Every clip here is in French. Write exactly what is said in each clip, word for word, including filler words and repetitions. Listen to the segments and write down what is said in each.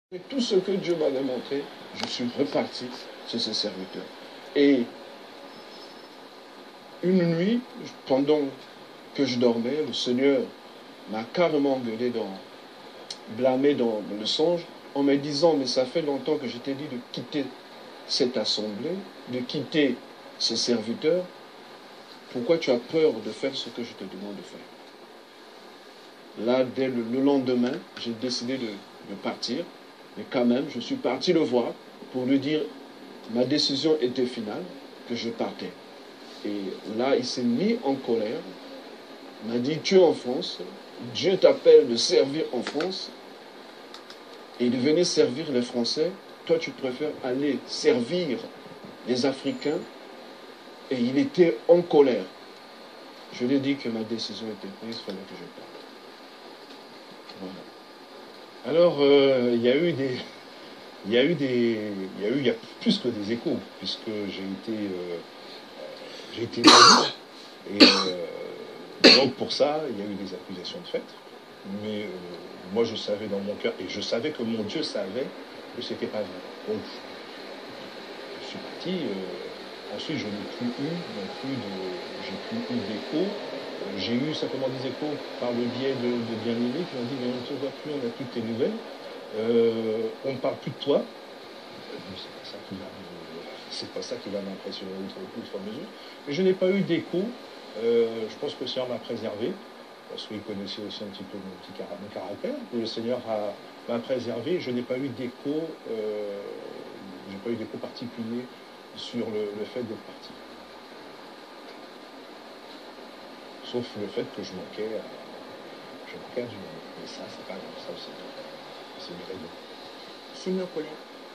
Et tout ce que Dieu m'avait montré, je suis reparti sur ce serviteur. Et une nuit, pendant que je dormais, le Seigneur m'a carrément engueulé, dans, blâmé dans le songe, en me disant, mais ça fait longtemps que je t'ai dit de quitter cette assemblée, de quitter ce serviteur. Pourquoi tu as peur de faire ce que je te demande de faire? Là, dès le, le lendemain, j'ai décidé de, de partir. Mais quand même, je suis parti le voir pour lui dire ma décision était finale, que je partais. Et là, il s'est mis en colère. Il m'a dit, tu es en France, Dieu t'appelle de servir en France et de venir servir les Français. Toi, tu préfères aller servir les Africains. Et il était en colère. Je lui ai dit que ma décision était prise, il fallait que je parte. Voilà. Alors, euh, il y a eu des... Il y a eu des... Il y a eu il y a plus que des échos, puisque j'ai été... Euh, j'ai été nazi. Et euh, donc pour ça, il y a eu des accusations de fait. Mais euh, moi, je savais dans mon cœur, et je savais que mon Dieu savait que c'était pas vrai. Donc, je suis parti... Euh, Ensuite, je n'ai plus eu non plus de, j'ai plus eu d'écho. J'ai eu simplement des échos par le biais de, de bien-aimés qui m'ont dit, mais on ne te voit plus, on a toutes tes nouvelles, euh, on ne parle plus de toi. C'est pas ça qui va, c'est pas ça qui va m'impressionner outre, outre mesure. Mais je n'ai pas eu d'écho. Euh, je pense que le Seigneur m'a préservé, parce qu'il connaissait aussi un petit peu mon, petit car mon caractère. Le Seigneur m'a préservé. Je n'ai pas eu d'écho, euh, j'ai pas eu d'écho particulier sur le, le fait d'être parti. Sauf le fait que je manquais à, je manquais à du monde. Mais ça, c'est pas grave, ça c'est une raison. C'est mis en colère.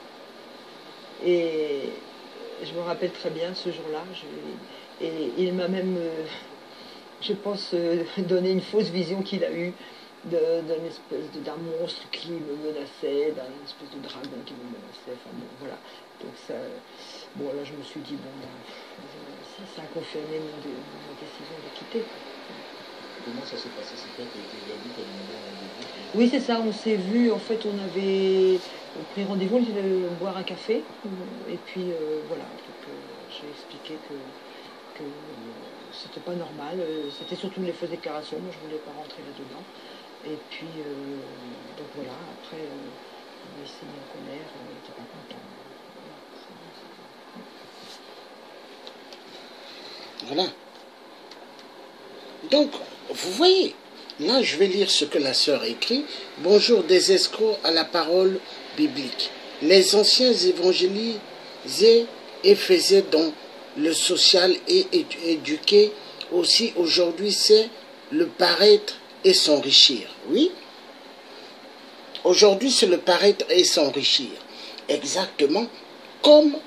Et je me rappelle très bien ce jour-là. Et il m'a même, euh, je pense, euh, donné une fausse vision qu'il a eue d'un espèce d'un monstre qui me menaçait, d'un espèce de dragon qui me menaçait. Enfin bon, voilà. Donc ça, bon là je me suis dit, bon, ça, ça a confirmé mon, dé, mon décision de quitter. Comment ça s'est passé? C'est quoi que tu as vu comme rendez-vous? Oui, c'est ça, on s'est vu, en fait on avait pris rendez-vous, on allait boire un café, et puis euh, voilà, donc euh, j'ai expliqué que, que euh, c'était pas normal, c'était surtout les fausses déclarations, moi je voulais pas rentrer là-dedans. Et puis, euh, donc voilà, après, euh, il s'est mis en colère, il n'était pas content. Voilà. Donc, vous voyez, là je vais lire ce que la sœur écrit. Bonjour des escrocs à la parole biblique. Les anciens évangélisaient et faisaient dans le social et éduquaient aussi. Aujourd'hui, c'est le paraître et s'enrichir. Oui. Aujourd'hui, c'est le paraître et s'enrichir. Exactement comme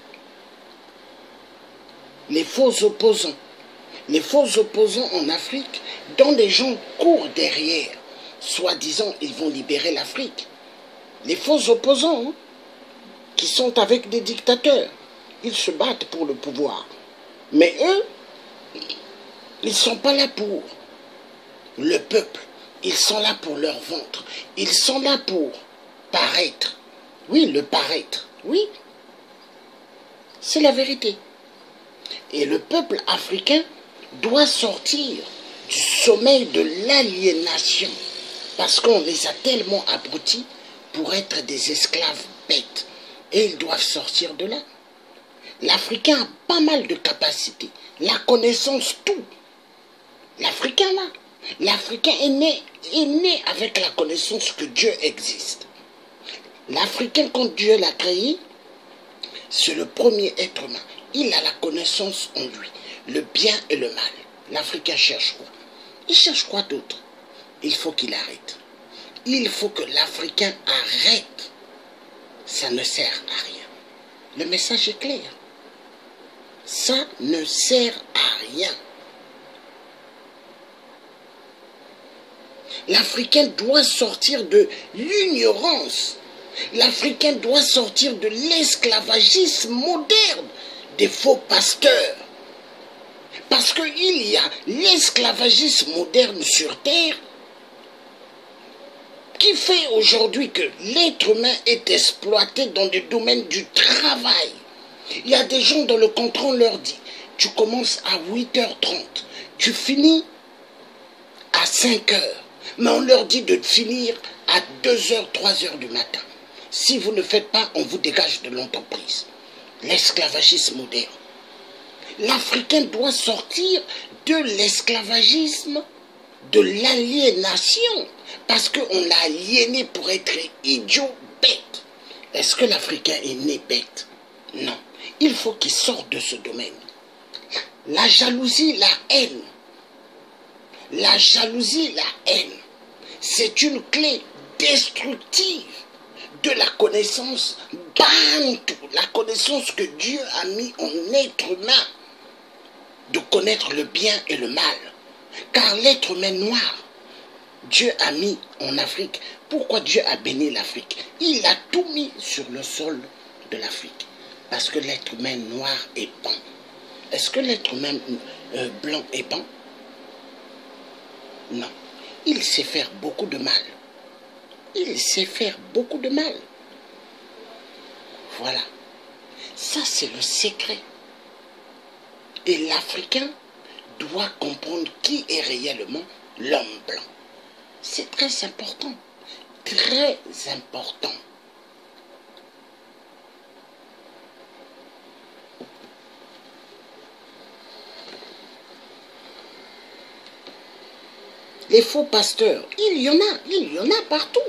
les faux opposants. Les faux opposants en Afrique, dont les gens courent derrière, soi-disant, ils vont libérer l'Afrique. Les faux opposants, hein, qui sont avec des dictateurs, ils se battent pour le pouvoir. Mais eux, ils ne sont pas là pour le peuple. Ils sont là pour leur ventre. Ils sont là pour paraître. Oui, le paraître. Oui. C'est la vérité. Et le peuple africain doit sortir du sommeil de l'aliénation. Parce qu'on les a tellement abrutis pour être des esclaves bêtes. Et ils doivent sortir de là. L'Africain a pas mal de capacités. La connaissance, tout. L'Africain, là. L'Africain est né, est né avec la connaissance que Dieu existe. L'Africain, quand Dieu l'a créé, c'est le premier être humain. Il a la connaissance en lui, le bien et le mal. L'Africain cherche quoi? Il cherche quoi d'autre? Il faut qu'il arrête. Il faut que l'Africain arrête. Ça ne sert à rien. Le message est clair. Ça ne sert à rien. L'Africain doit sortir de l'ignorance. L'Africain doit sortir de l'esclavagisme moderne des faux pasteurs. Parce qu'il y a l'esclavagisme moderne sur terre qui fait aujourd'hui que l'être humain est exploité dans le domaine du travail. Il y a des gens dans le contrat, on leur dit, tu commences à huit heures trente, tu finis à cinq heures, mais on leur dit de finir à deux heures, trois heures du matin. Si vous ne faites pas, on vous dégage de l'entreprise. L'esclavagisme moderne. L'Africain doit sortir de l'esclavagisme, de l'aliénation, parce qu'on l'a aliéné pour être idiot, bête. Est-ce que l'Africain est né bête? Non. Il faut qu'il sorte de ce domaine. La jalousie, la haine. La jalousie, la haine. C'est une clé destructive de la connaissance bantou, la connaissance que Dieu a mis en être humain, de connaître le bien et le mal. Car l'être humain noir, Dieu a mis en Afrique. Pourquoi Dieu a béni l'Afrique? Il a tout mis sur le sol de l'Afrique. Parce que l'être humain noir est bon. Est-ce que l'être humain euh, blanc est bon? Non. Il sait faire beaucoup de mal. Il sait faire beaucoup de mal. Voilà. Ça, c'est le secret. Et l'Africain doit comprendre qui est réellement l'homme blanc. C'est très important. Très important. Les faux pasteurs, il y en a, il y en a partout.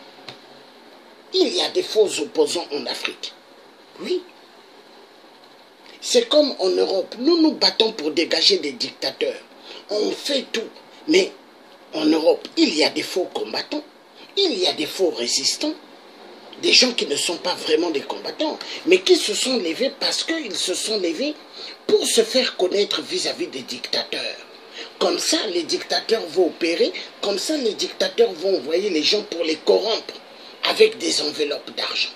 Il y a des faux opposants en Afrique. Oui. C'est comme en Europe. Nous nous battons pour dégager des dictateurs. On fait tout. Mais en Europe, il y a des faux combattants. Il y a des faux résistants. Des gens qui ne sont pas vraiment des combattants, mais qui se sont levés parce qu'ils se sont levés pour se faire connaître vis-à-vis des dictateurs. Comme ça, les dictateurs vont opérer. Comme ça, les dictateurs vont envoyer les gens pour les corrompre avec des enveloppes d'argent.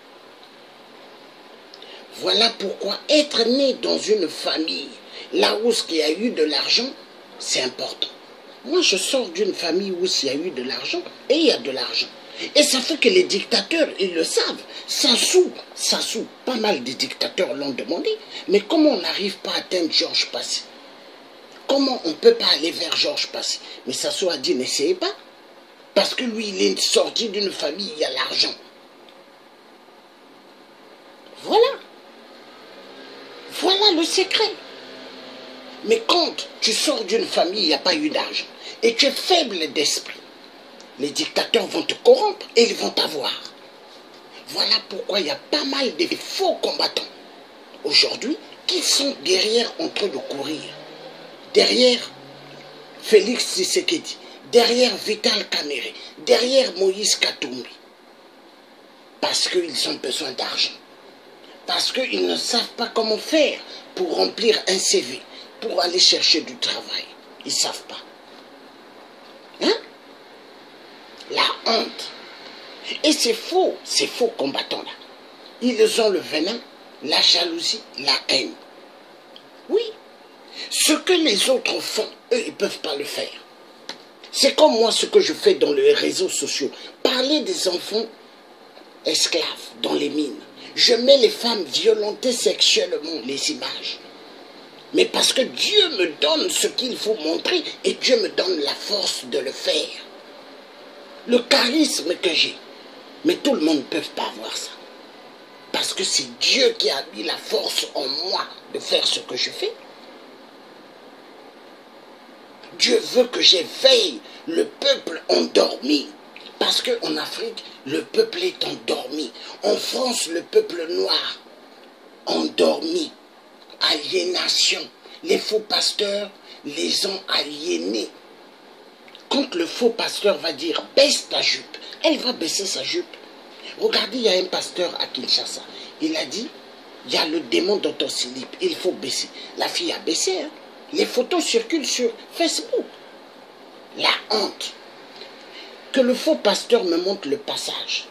Voilà pourquoi être né dans une famille, là où il y a eu de l'argent, c'est important. Moi, je sors d'une famille où il y a eu de l'argent, et il y a de l'argent. Et ça fait que les dictateurs, ils le savent. Sassou, Sassou, pas mal de dictateurs l'ont demandé. Mais comment on n'arrive pas à atteindre Georges Passy? Comment on ne peut pas aller vers Georges Passy? Mais Sassou a dit, n'essayez pas. Parce que lui, il est sorti d'une famille, il y a l'argent. Voilà. Voilà le secret. Mais quand tu sors d'une famille, il n'y a pas eu d'argent, et tu es faible d'esprit, les dictateurs vont te corrompre et ils vont t'avoir. Voilà pourquoi il y a pas mal de faux combattants aujourd'hui qui sont derrière en train de courir. Derrière Félix Tshisekedi, derrière Vital Kamerhe, derrière Moïse Katumbi. Parce qu'ils ont besoin d'argent. Parce qu'ils ne savent pas comment faire pour remplir un C V, pour aller chercher du travail. Ils ne savent pas. Hein? La honte. Et c'est faux, ces faux combattants-là. Ils ont le venin, la jalousie, la haine. Oui. Ce que les autres font, eux, ils ne peuvent pas le faire. C'est comme moi ce que je fais dans les réseaux sociaux. Parler des enfants esclaves dans les mines. Je mets les femmes violentées sexuellement, les images. Mais parce que Dieu me donne ce qu'il faut montrer et Dieu me donne la force de le faire. Le charisme que j'ai. Mais tout le monde ne peut pas avoir ça. Parce que c'est Dieu qui a mis la force en moi de faire ce que je fais. Dieu veut que j'éveille le peuple endormi. Parce qu'en Afrique, le peuple est endormi. En France, le peuple noir, endormi. Aliénation. Les faux pasteurs les ont aliénés. Quand le faux pasteur va dire « baisse ta jupe », elle va baisser sa jupe. Regardez, il y a un pasteur à Kinshasa. Il a dit « il y a le démon dans ton slip, il faut baisser ». La fille a baissé. Hein? Les photos circulent sur Facebook. La honte. Que le faux pasteur me montre le passage.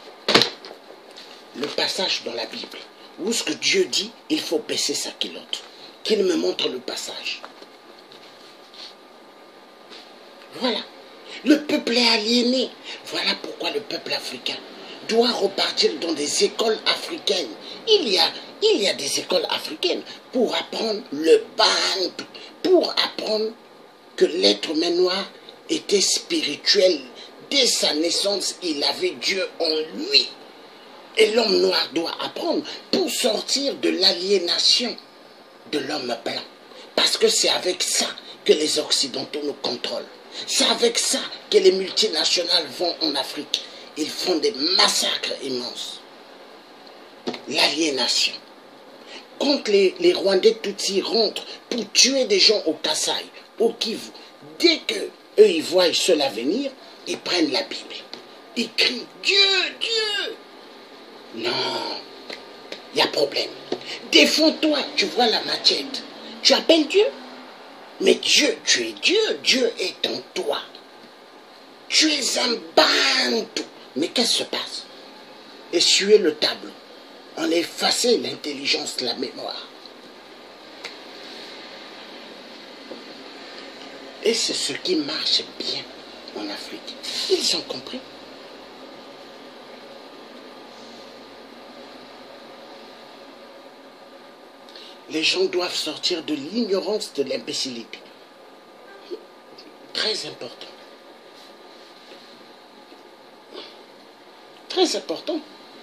Le passage dans la Bible. Où ce que Dieu dit, il faut baisser sa culotte. Qu'il me montre le passage. Voilà. Le peuple est aliéné. Voilà pourquoi le peuple africain doit repartir dans des écoles africaines. Il y a, il y a des écoles africaines pour apprendre le ban, pour apprendre que l'être humain noir était spirituel. Dès sa naissance, il avait Dieu en lui. Et l'homme noir doit apprendre pour sortir de l'aliénation de l'homme blanc. Parce que c'est avec ça que les Occidentaux nous contrôlent. C'est avec ça que les multinationales vont en Afrique. Ils font des massacres immenses. L'aliénation. Quand les, les Rwandais Tutsis rentrent pour tuer des gens au Kasaï, au Kivu, dès que eux ils voient cela venir, ils prennent la Bible. Ils crient Dieu, Dieu. Non, il y a problème. Défends-toi, tu vois la machette. Tu appelles Dieu. Mais Dieu, tu es Dieu, Dieu est en toi. Tu es un bantou. Mais qu'est-ce qui se passe? Essuyer le tableau. On a effacé l'intelligence, la mémoire. Et c'est ce qui marche bien en Afrique. Ils ont compris. Les gens doivent sortir de l'ignorance, de l'imbécilité. Très important. Très important.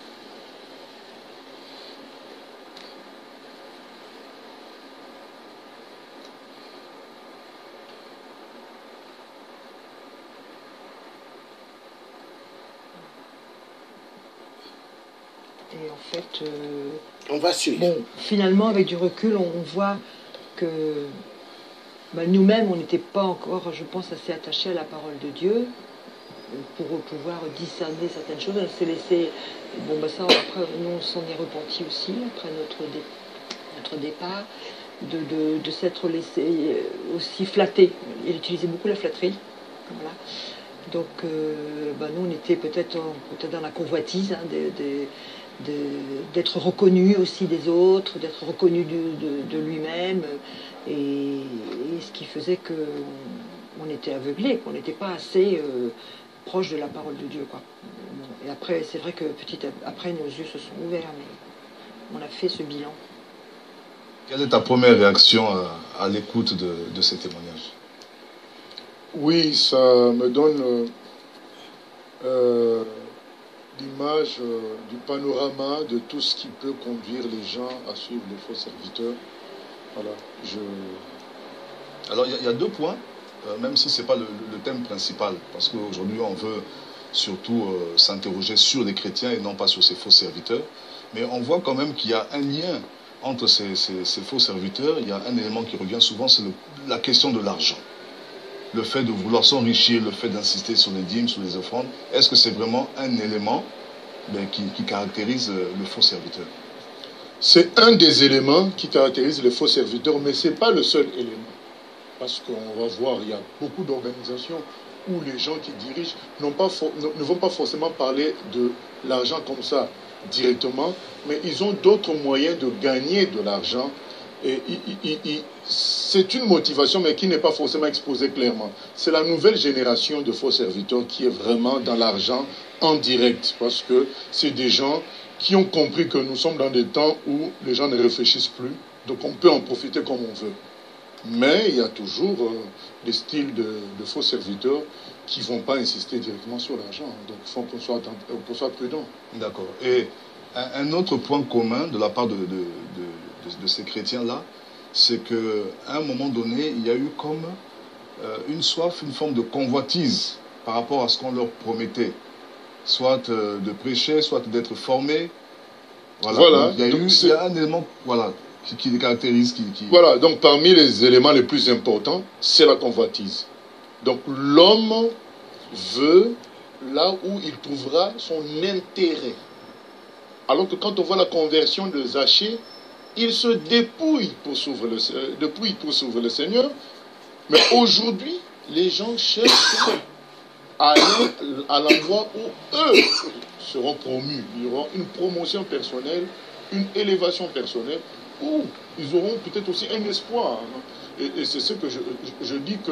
Et en fait, euh, on va suivre. Bon, finalement, avec du recul, on, on voit que bah, nous-mêmes, on n'était pas encore, je pense, assez attachés à la parole de Dieu pour pouvoir discerner certaines choses. On s'est laissé, bon, bah ça, après, nous, on s'en est repenti aussi, après notre, dé, notre départ, de, de, de s'être laissé aussi flatter. Il utilisait beaucoup la flatterie. Voilà. Donc, euh, bah, nous, on était peut-être peut dans la convoitise hein, des. des d'être reconnu aussi des autres, d'être reconnu de, de, de lui-même, et, et ce qui faisait qu'on était aveuglé, qu'on n'était pas assez euh, proche de la parole de Dieu, quoi. Et après, c'est vrai que petit après, nos yeux se sont ouverts, mais on a fait ce bilan. Quelle est ta première réaction à, à l'écoute de, de ces témoignages? Oui, ça me donne euh, euh, l'image euh, du panorama de tout ce qui peut conduire les gens à suivre les faux serviteurs. Voilà, je... Alors, il y, y a deux points, euh, même si ce n'est pas le, le thème principal, parce qu'aujourd'hui, on veut surtout euh, s'interroger sur les chrétiens et non pas sur ces faux serviteurs. Mais on voit quand même qu'il y a un lien entre ces, ces, ces faux serviteurs. Il y a un élément qui revient souvent, c'est la question de l'argent. Le fait de vouloir s'enrichir, le fait d'insister sur les dîmes, sur les offrandes, est-ce que c'est vraiment un élément ben, qui, qui caractérise le faux serviteur? C'est un des éléments qui caractérise les faux serviteurs, mais ce n'est pas le seul élément. Parce qu'on va voir, il y a beaucoup d'organisations où les gens qui dirigent n'ont pas ne vont pas forcément parler de l'argent comme ça directement, mais ils ont d'autres moyens de gagner de l'argent. Et c'est une motivation, mais qui n'est pas forcément exposée clairement. C'est la nouvelle génération de faux serviteurs qui est vraiment dans l'argent en direct, parce que c'est des gens qui ont compris que nous sommes dans des temps où les gens ne réfléchissent plus, donc on peut en profiter comme on veut. Mais il y a toujours euh, des styles de, de faux serviteurs qui ne vont pas insister directement sur l'argent. Donc il faut qu'on soit, qu'on soit prudent. D'accord. Et un, un autre point commun de la part de, de, de, de, de ces chrétiens-là, c'est qu'à un moment donné, il y a eu comme euh, une soif, une forme de convoitise par rapport à ce qu'on leur promettait. Soit euh, de prêcher, soit d'être formés. Voilà. Voilà. Donc, il, y a eu, il y a un élément voilà, qui, qui les caractérise. Qui, qui... Voilà, donc parmi les éléments les plus importants, c'est la convoitise. Donc l'homme veut là où il trouvera son intérêt. Alors que quand on voit la conversion de Zachée, il se dépouille pour s'ouvrir le, dépouille pour s'ouvrir le Seigneur. Mais aujourd'hui, les gens cherchent à aller à l'endroit où eux seront promus. Il y aura une promotion personnelle, une élévation personnelle, où ils auront peut-être aussi un espoir. Et, et c'est ce que je, je, je dis que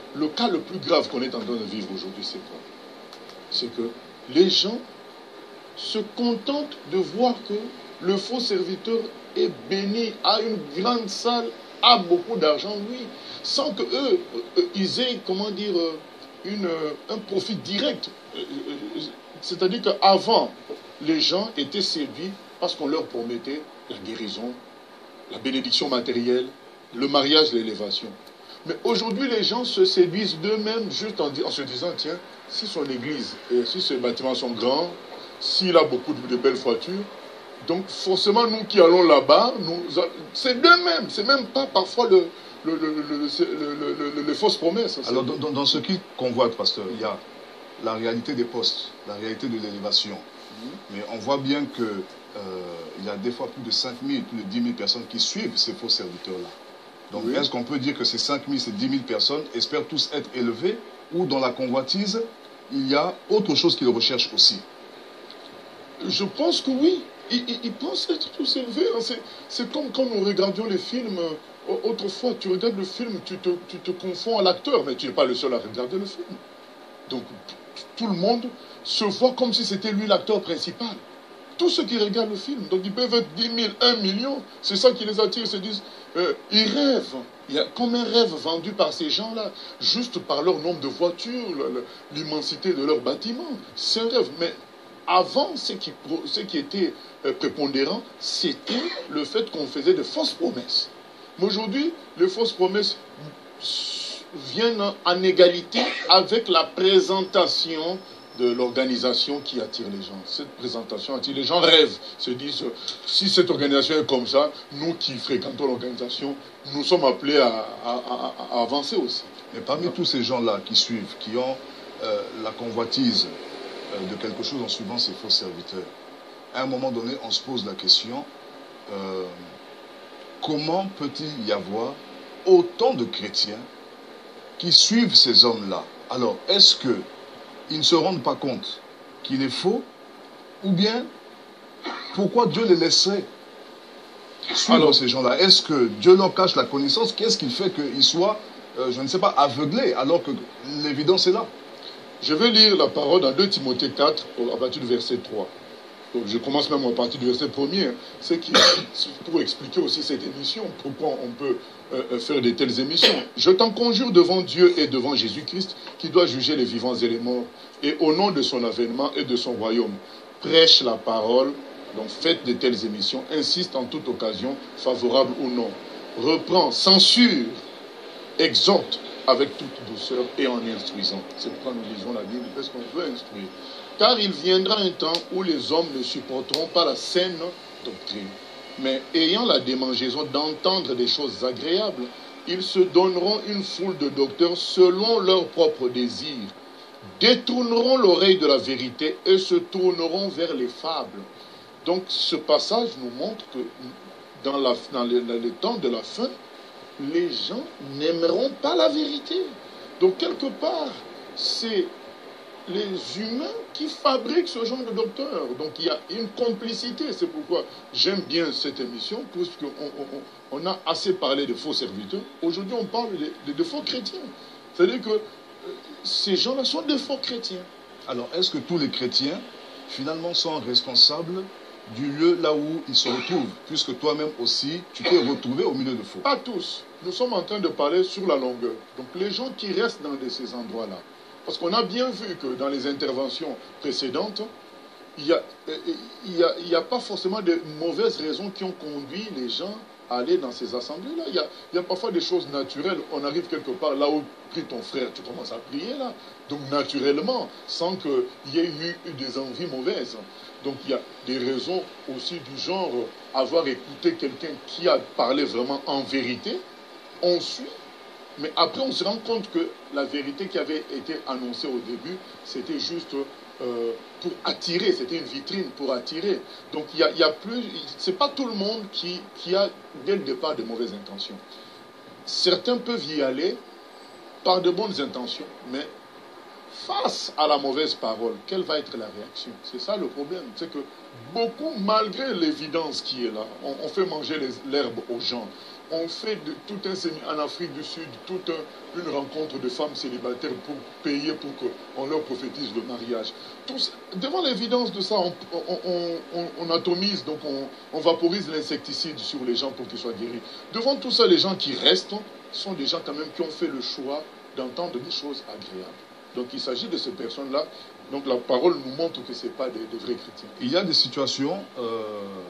le cas le plus grave qu'on est en train de vivre aujourd'hui, c'est quoi? C'est que les gens se contentent de voir que le faux serviteur est béni, a une grande salle, a beaucoup d'argent, oui, sans que eux, euh, ils aient, comment dire, euh, une, euh, un profit direct. Euh, euh, C'est-à-dire qu'avant, les gens étaient séduits parce qu'on leur promettait la guérison, la bénédiction matérielle, le mariage, l'élévation. Mais aujourd'hui, les gens se séduisent d'eux-mêmes juste en, en se disant, tiens, si son église, et si ses bâtiments sont grands, s'il a beaucoup de, de belles voitures, donc forcément, nous qui allons là-bas, c'est d'eux-mêmes, c'est même pas parfois le, le, le, le, le, le, le, les fausses promesses. Alors, dans, dans ce qui convoite, pasteur, il y a la réalité des postes, la réalité de l'élévation. Mmh. Mais on voit bien que euh, il y a des fois plus de cinq mille, plus de dix mille personnes qui suivent ces faux serviteurs-là. Donc, oui. Est-ce qu'on peut dire que ces cinq mille, ces dix mille personnes espèrent tous être élevés, ou dans la convoitise, il y a autre chose qu'ils recherchent aussi? Je pense que oui. Ils, ils, ils pensent être tous élevés. C'est comme quand nous regardions les films. Euh, autrefois, tu regardes le film, tu te, tu te confonds à l'acteur, mais tu n'es pas le seul à regarder le film. Donc, tout le monde se voit comme si c'était lui l'acteur principal. Tous ceux qui regardent le film, donc ils peuvent être dix mille, un million, c'est ça qui les attire, ils se disent, euh, ils rêvent. Il y a comme un rêve vendu par ces gens-là, juste par leur nombre de voitures, l'immensité de leurs bâtiments. C'est un rêve. Mais avant, ce qui, ce qui était euh, prépondérant, c'était le fait qu'on faisait de fausses promesses. Mais aujourd'hui, les fausses promesses viennent en égalité avec la présentation de l'organisation qui attire les gens. Cette présentation attire les gens, rêvent, se disent, si cette organisation est comme ça, nous qui fréquentons l'organisation, nous sommes appelés à, à, à, à avancer aussi. Mais parmi Donc, tous ces gens-là qui suivent, qui ont euh, la convoitise euh, de quelque chose en suivant ces faux serviteurs, à un moment donné, on se pose la question, euh, comment peut-il y avoir autant de chrétiens qui suivent ces hommes-là? Alors, est-ce que ils ne se rendent pas compte qu'il est faux, ou bien pourquoi Dieu les laisserait suivre Alors, ces gens-là? Est-ce que Dieu leur cache la connaissance? Qu'est-ce qui fait qu'ils soient, euh, je ne sais pas, aveuglés, alors que l'évidence est là? Je vais lire la parole dans deux Timothée quatre, à partir du verset trois. Donc je commence même à partir du verset premier. C'est pour expliquer aussi cette émission, pourquoi on peut euh, faire de telles émissions. Je t'en conjure devant Dieu et devant Jésus-Christ, qui doit juger les vivants et les morts, et au nom de son avènement et de son royaume, prêche la parole, donc faites de telles émissions, insiste en toute occasion, favorable ou non, reprend, censure, exhorte avec toute douceur et en instruisant. C'est pourquoi nous lisons la Bible, parce qu'on veut instruire. Car il viendra un temps où les hommes ne supporteront pas la saine doctrine, mais ayant la démangeaison d'entendre des choses agréables, ils se donneront une foule de docteurs selon leurs propres désirs, détourneront l'oreille de la vérité et se tourneront vers les fables. Donc ce passage nous montre que dans, la, dans, les, dans les temps de la fin, les gens n'aimeront pas la vérité. Donc quelque part, c'est les humains qui fabriquent ce genre de docteurs. Donc il y a une complicité. C'est pourquoi j'aime bien cette émission, puisqu'on on, on a assez parlé de faux serviteurs. Aujourd'hui, on parle de, de, de faux chrétiens. C'est-à-dire que euh, ces gens-là sont des faux chrétiens. Alors, est-ce que tous les chrétiens, finalement, sont responsables du lieu là où ils se retrouvent? Puisque toi-même aussi, tu t'es retrouvé au milieu de faux. Pas tous. Nous sommes en train de parler sur la longueur. Donc les gens qui restent dans de ces endroits-là, parce qu'on a bien vu que dans les interventions précédentes, il n'y a, il y a, il y a pas forcément de mauvaises raisons qui ont conduit les gens à aller dans ces assemblées-là. Il y a, il y a parfois des choses naturelles. On arrive quelque part, là où prie ton frère, tu commences à prier là. Donc naturellement, sans qu'il y ait eu des envies mauvaises. Donc il y a des raisons aussi du genre, avoir écouté quelqu'un qui a parlé vraiment en vérité, on suit. Mais après, on se rend compte que la vérité qui avait été annoncée au début, c'était juste euh, pour attirer, c'était une vitrine pour attirer. Donc, il y a, il y a plus, c'est pas tout le monde qui, qui a, dès le départ, de mauvaises intentions. Certains peuvent y aller par de bonnes intentions, mais face à la mauvaise parole, quelle va être la réaction? C'est ça le problème. C'est que beaucoup, malgré l'évidence qui est là, on, on fait manger l'herbe aux gens. On fait de, tout un séminaire en Afrique du Sud, toute un, une rencontre de femmes célibataires pour payer pour qu'on leur prophétise le mariage. Tout ça, devant l'évidence de ça, on, on, on, on atomise, donc on, on vaporise l'insecticide sur les gens pour qu'ils soient guéris. Devant tout ça, les gens qui restent sont des gens quand même qui ont fait le choix d'entendre des choses agréables. Donc il s'agit de ces personnes-là. Donc la parole nous montre que ce n'est pas des, des vrais chrétiens. Il y a des situations... Euh...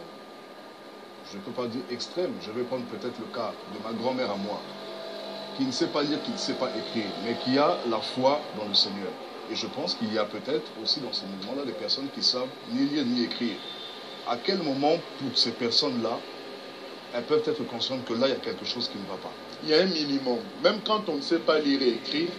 je ne peux pas dire extrême, je vais prendre peut-être le cas de ma grand-mère à moi, qui ne sait pas lire, qui ne sait pas écrire, mais qui a la foi dans le Seigneur. Et je pense qu'il y a peut-être aussi dans ce mouvement-là des personnes qui savent ni lire ni écrire. À quel moment, pour ces personnes-là, elles peuvent être conscientes que là, il y a quelque chose qui ne va pas? Il y a un minimum. Même quand on ne sait pas lire et écrire,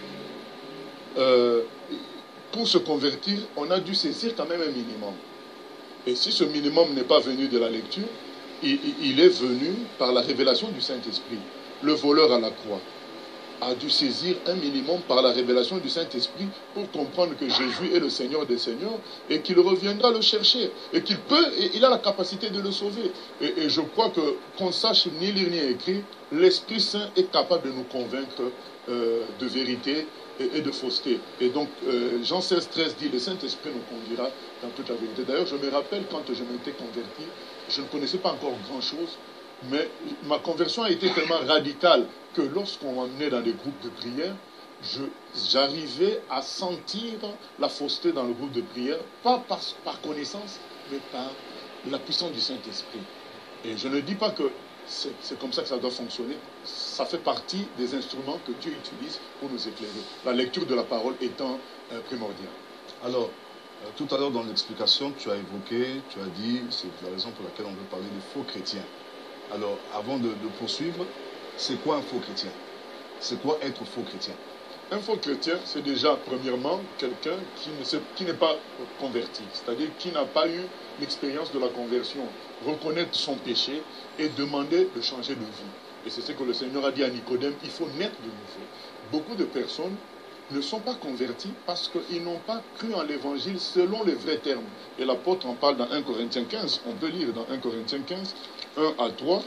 euh, pour se convertir, on a dû saisir quand même un minimum. Et si ce minimum n'est pas venu de la lecture, il, il est venu par la révélation du Saint-Esprit. Le voleur à la croix a dû saisir un minimum par la révélation du Saint-Esprit pour comprendre que Jésus est le Seigneur des Seigneurs et qu'il reviendra le chercher et qu'il peut, et il a la capacité de le sauver. Et, et je crois que qu'on sache ni lire ni écrire, l'Esprit Saint est capable de nous convaincre euh, de vérité et, et de fausseté. Et donc euh, Jean seize, treize dit, le Saint-Esprit nous conduira dans toute la vérité. D'ailleurs, je me rappelle quand je m'étais converti, je ne connaissais pas encore grand-chose, mais ma conversion a été tellement radicale que lorsqu'on m'emmenait dans des groupes de prière, j'arrivais à sentir la fausseté dans le groupe de prière, pas par, par connaissance, mais par la puissance du Saint-Esprit. Et je ne dis pas que c'est comme ça que ça doit fonctionner. Ça fait partie des instruments que Dieu utilise pour nous éclairer. La lecture de la parole étant euh, primordiale. Alors, euh, tout à l'heure dans l'explication, tu as évoqué, tu as dit, c'est la raison pour laquelle on veut parler de faux chrétiens. Alors, avant de, de poursuivre, c'est quoi un faux chrétien? C'est quoi être faux chrétien? Un faux chrétien, c'est déjà, premièrement, quelqu'un qui n'est pas converti, c'est-à-dire qui n'a pas eu l'expérience de la conversion, reconnaître son péché et demander de changer de vie. Et c'est ce que le Seigneur a dit à Nicodème, il faut naître de nouveau. Beaucoup de personnes ne sont pas convertis parce qu'ils n'ont pas cru en l'évangile selon les vrais termes. Et l'apôtre en parle dans un Corinthiens quinze, on peut lire dans un Corinthiens quinze, un à trois.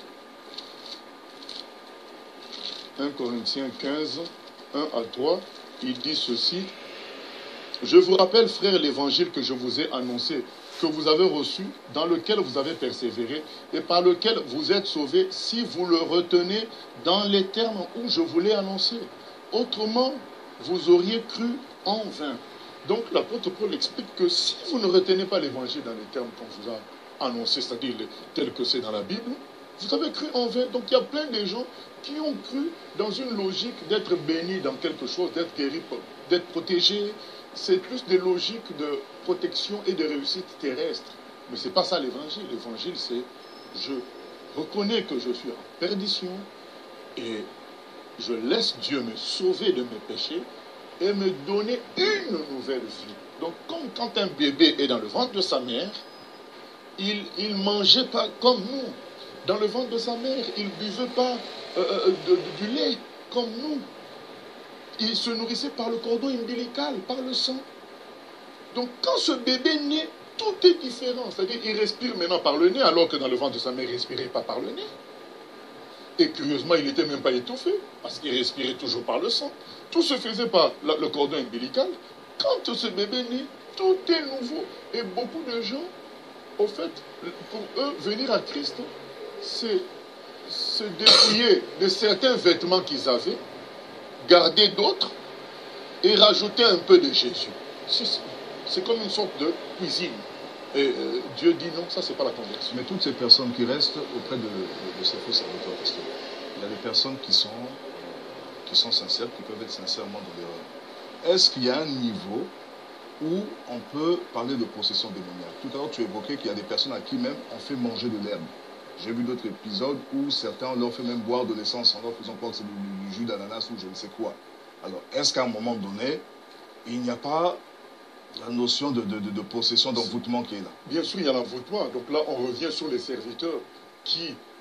un Corinthiens quinze, un à trois, il dit ceci. Je vous rappelle, frères, l'évangile que je vous ai annoncé, que vous avez reçu, dans lequel vous avez persévéré, et par lequel vous êtes sauvés, si vous le retenez dans les termes où je vous l'ai annoncé. Autrement, vous auriez cru en vain. Donc l'apôtre Paul explique que si vous ne retenez pas l'évangile dans les termes qu'on vous a annoncé, c'est-à-dire tel que c'est dans la Bible, vous avez cru en vain. Donc il y a plein de gens qui ont cru dans une logique d'être bénis dans quelque chose, d'être guéris, d'être protégés. C'est plus des logiques de protection et de réussite terrestre. Mais ce n'est pas ça l'évangile. L'évangile, c'est je reconnais que je suis en perdition et je laisse Dieu me sauver de mes péchés et me donner une nouvelle vie. Donc, comme quand un bébé est dans le ventre de sa mère, il ne mangeait pas comme nous. Dans le ventre de sa mère, il ne buvait pas euh, de, de, du lait comme nous. Il se nourrissait par le cordon ombilical, par le sang. Donc, quand ce bébé naît, tout est différent. C'est-à-dire qu'il respire maintenant par le nez, alors que dans le ventre de sa mère, il ne respirait pas par le nez. Et curieusement, il n'était même pas étouffé, parce qu'il respirait toujours par le sang. Tout se faisait par le cordon ombilical. Quand ce bébé naît, tout est nouveau. Et beaucoup de gens, au fait, pour eux, venir à Christ, c'est se dépouiller de certains vêtements qu'ils avaient, garder d'autres et rajouter un peu de Jésus. C'est comme une sorte de cuisine. Et euh, Dieu dit non, ça c'est pas la conversion. Mais toutes ces personnes qui restent auprès de, de, de ces faux serviteurs, parce qu'il y a des personnes qui sont, euh, qui sont sincères, qui peuvent être sincèrement dans l'erreur. Est-ce qu'il y a un niveau où on peut parler de possession démoniaque? Tout à l'heure tu évoquais qu'il y a des personnes à qui même on fait manger de l'herbe. J'ai vu d'autres épisodes où certains on leur fait même boire de l'essence en leur faisant croire que c'est du, du jus d'ananas ou je ne sais quoi. Alors est-ce qu'à un moment donné, il n'y a pas la notion de, de, de, de possession, d'envoûtement qui est là? Bien sûr, il y a l'envoûtement. Donc là, on revient sur les serviteurs qui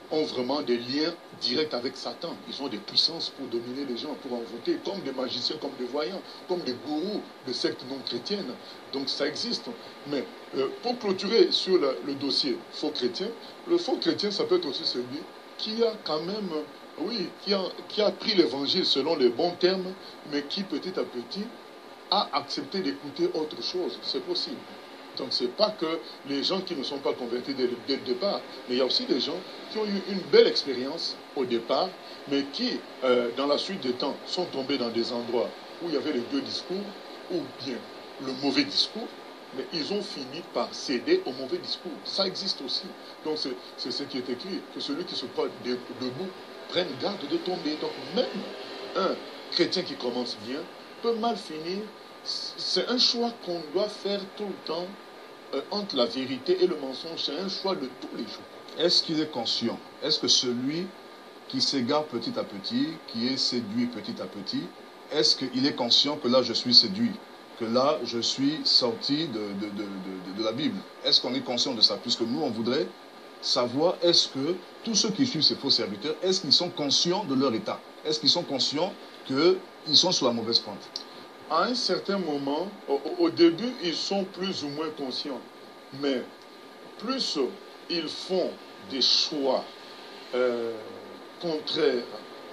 ont vraiment des liens directs avec Satan. Ils ont des puissances pour dominer les gens, pour envoûter, comme des magiciens, comme des voyants, comme des gourous de sectes non chrétiennes. Donc ça existe. Mais euh, pour clôturer sur le, le dossier faux chrétien, le faux chrétien, ça peut être aussi celui qui a quand même, oui, qui a, qui a pris l'évangile selon les bons termes, mais qui petit à petit a accepté d'écouter autre chose. C'est possible. Donc ce n'est pas que les gens qui ne sont pas convertis dès le, dès le départ, mais il y a aussi des gens qui ont eu une belle expérience au départ, mais qui, euh, dans la suite des temps, sont tombés dans des endroits où il y avait les deux discours, ou bien le mauvais discours, mais ils ont fini par céder au mauvais discours. Ça existe aussi. Donc c'est ce qui est écrit, que celui qui se croit debout prenne garde de tomber. Donc même un chrétien qui commence bien peut mal finir. C'est un choix qu'on doit faire tout le temps euh, entre la vérité et le mensonge. C'est un choix de tous les jours. Est-ce qu'il est conscient? Est-ce que celui qui s'égare petit à petit, qui est séduit petit à petit, est-ce qu'il est conscient que là je suis séduit, que là je suis sorti de, de, de, de, de la Bible? Est-ce qu'on est conscient de ça? Puisque nous on voudrait savoir, est-ce que tous ceux qui suivent ces faux serviteurs, est-ce qu'ils sont conscients de leur état? Est-ce qu'ils sont conscients qu'ils sont sur la mauvaise pente? À un certain moment, au, au début, ils sont plus ou moins conscients. Mais plus ils font des choix euh, contraires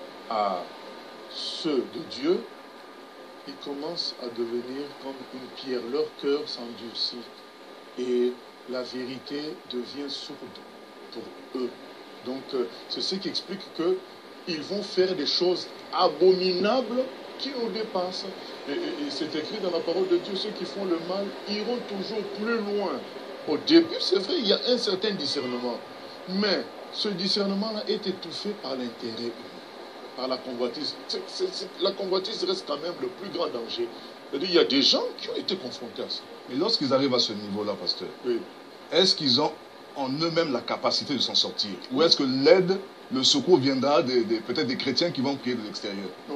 à ceux de Dieu, ils commencent à devenir comme une pierre. Leur cœur s'endurcit et la vérité devient sourde pour eux. Donc, euh, c'est ce qui explique qu'ils vont faire des choses abominables qui nous dépassent. Et, et, et c'est écrit dans la parole de Dieu, ceux qui font le mal iront toujours plus loin. Au début, c'est vrai, il y a un certain discernement. Mais ce discernement-là est étouffé par l'intérêt humain, par la convoitise. C'est, c'est, c'est, la convoitise reste quand même le plus grand danger. C'est-à-dire, il y a des gens qui ont été confrontés à ça. Mais lorsqu'ils arrivent à ce niveau-là, pasteur, Oui. est-ce qu'ils ont en eux-mêmes la capacité de s'en sortir? Ou est-ce que l'aide, le secours viendra des, des, peut-être des chrétiens qui vont prier de l'extérieur? Non,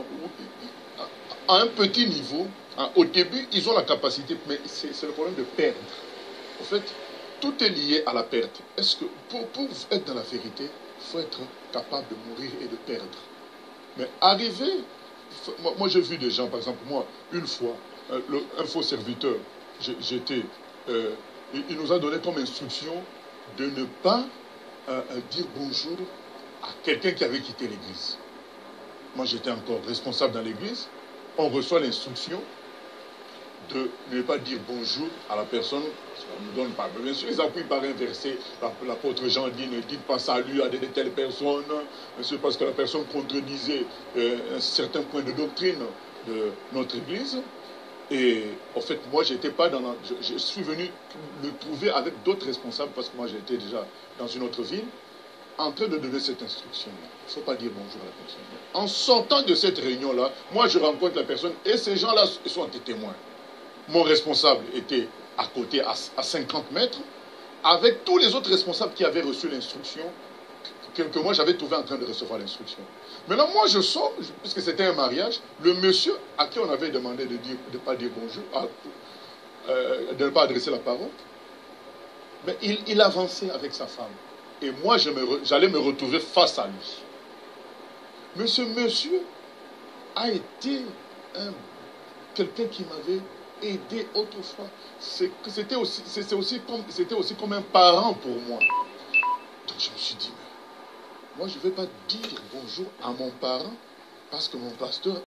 à un petit niveau, hein, au début, ils ont la capacité, mais c'est le problème de perdre. En fait, tout est lié à la perte. Est-ce que pour, pour être dans la vérité, il faut être capable de mourir et de perdre. Mais arriver, moi, moi j'ai vu des gens, par exemple, moi, une fois, euh, le, un faux serviteur, j'étais, euh, il, il nous a donné comme instruction de ne pas euh, dire bonjour à quelqu'un qui avait quitté l'église. Moi, j'étais encore responsable dans l'église. On reçoit l'instruction de ne pas dire bonjour à la personne, parce qu'on ne donne pas. Bien sûr, ils appuient par un verset. L'apôtre Jean dit, ne dites pas salut à de telles personnes, c'est parce que la personne contredisait euh, un certain point de doctrine de notre église. Et en fait, moi, j'étais pas dans la, je, je suis venu le trouver avec d'autres responsables, parce que moi, j'étais déjà dans une autre ville, en train de donner cette instruction-là. Il ne faut pas dire bonjour à la personne. En sortant de cette réunion-là, moi, je rencontre la personne et ces gens-là sont des témoins. Mon responsable était à côté, à, à cinquante mètres, avec tous les autres responsables qui avaient reçu l'instruction, que, que moi, j'avais trouvé en train de recevoir l'instruction. Maintenant, moi, je sors, puisque c'était un mariage, le monsieur à qui on avait demandé de ne pas dire bonjour, à, euh, de ne pas adresser la parole, mais il, il avançait avec sa femme. Et moi, j'allais me, me retrouver face à lui. Mais ce monsieur a été quelqu'un qui m'avait aidé autrefois. C'était aussi, aussi, comme, aussi comme un parent pour moi. Donc je me suis dit, mais moi je ne vais pas dire bonjour à mon parent parce que mon pasteur